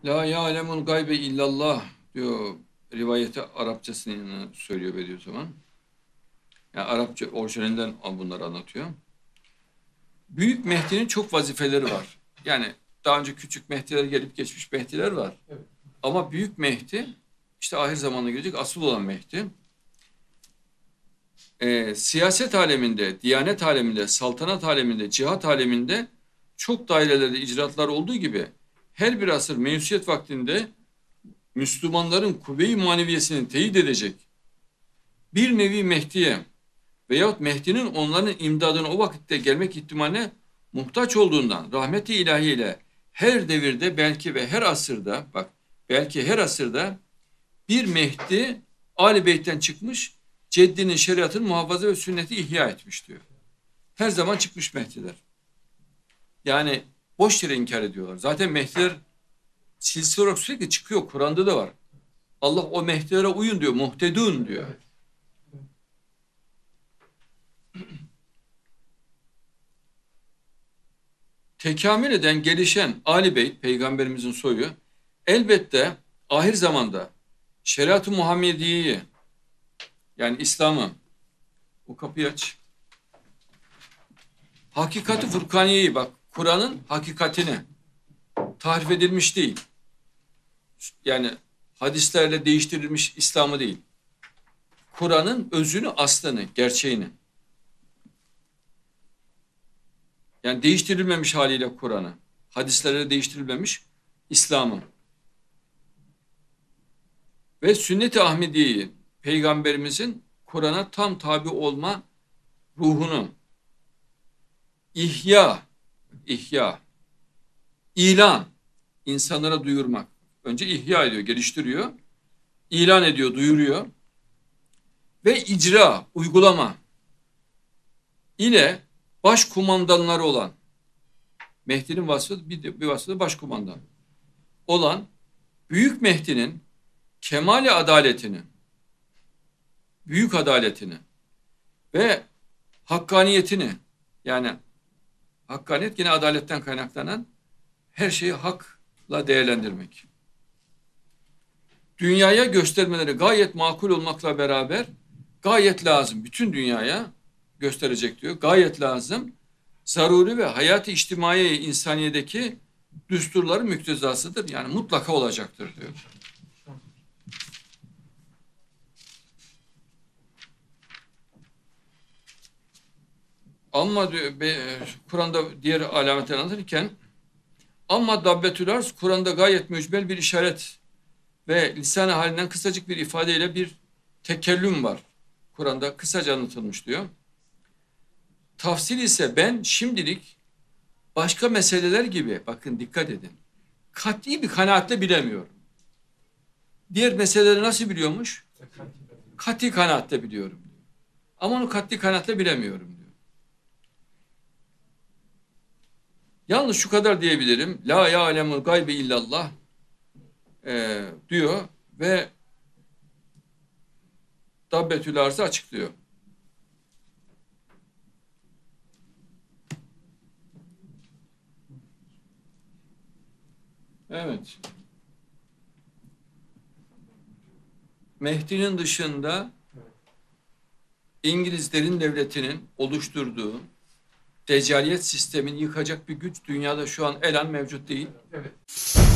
La ya'lemul gaybe illallah diyor, rivayeti Arapçasını söylüyor Bediüzzaman. Yani Arapça orijinalinden bunları anlatıyor. Büyük Mehdi'nin çok vazifeleri var. Yani daha önce küçük Mehdi'ler gelip geçmiş Mehdi'ler var. Evet. Ama Büyük Mehdi işte ahir zamanda gelecek asıl olan Mehdi. Siyaset aleminde, diyanet aleminde, saltanat aleminde, cihat aleminde çok dairelerde icraatlar olduğu gibi her bir asır mensiyet vaktinde Müslümanların kuvve-i maneviyesini teyit edecek bir nevi Mehdi'ye veyahut Mehdi'nin onların imdadına o vakitte gelmek ihtimaline muhtaç olduğundan rahmeti ilahiyle her devirde belki ve her asırda belki her asırda bir Mehdi Ali Beyt'ten çıkmış ceddinin şeriatını muhafaza ve sünneti ihya etmiş diyor. Her zaman çıkmış Mehdiler. Yani boş yere inkar ediyorlar. Zaten Mehdiler silsile olarak sürekli çıkıyor. Kur'an'da da var. Allah o Mehdilere uyun diyor. Muhtedun diyor. Evet. Tekamül eden, gelişen Ali Beyt, peygamberimizin soyu, elbette ahir zamanda şeriat-ı Muhammediye'yi, yani İslam'ı, o kapıyı aç. Hakikati Furkaniye'yi, bak Kur'an'ın hakikatini, tahrif edilmiş değil. Yani hadislerle değiştirilmiş İslam'ı değil. Kur'an'ın özünü, aslını, gerçeğini. Yani değiştirilmemiş haliyle Kur'an'ı. Hadislerle değiştirilmemiş İslam'ı. Ve sünnet-i Ahmediye'yi, peygamberimizin Kur'an'a tam tabi olma ruhunu ihya, ilan, insanlara duyurmak. Önce ihya ediyor, geliştiriyor, ilan ediyor, duyuruyor ve icra, uygulama ile başkumandanları olan, Mehdi'nin vasfı bir vasfı da başkumandan olan Büyük Mehdi'nin kemali adaletini, büyük adaletini ve hakkaniyetini, yani hakkaniyet yine adaletten kaynaklanan her şeyi hakla değerlendirmek. Dünyaya göstermeleri gayet makul olmakla beraber gayet lazım. Bütün dünyaya gösterecek diyor. Gayet lazım. Zaruri ve hayat-ı içtimai insaniyedeki düsturların müktezasıdır. Yani mutlaka olacaktır diyor. Ama diyor, Kur'an'da diğer alametleri anlatırken ama dabbetül arz Kur'an'da gayet mücmel bir işaret ve lisan-ı halinden kısacık bir ifadeyle bir tekellüm var. Kur'an'da kısaca anlatılmış diyor. Tafsil ise ben şimdilik başka meseleler gibi, bakın dikkat edin, kat'i bir kanaatle bilemiyorum. Diğer meseleleri nasıl biliyormuş? Kat'i kanaatle biliyorum diyor. Ama onu kat'i kanaatle bilemiyorum diyor. Yalnız şu kadar diyebilirim. La ya'lemul gaybe illallah diyor ve Dabbetül Arz'ı açıklıyor. Evet. Mehdi'nin dışında İngilizlerin devletinin oluşturduğu deccaliyet sistemini yıkacak bir güç dünyada şu an elan mevcut değil. Evet.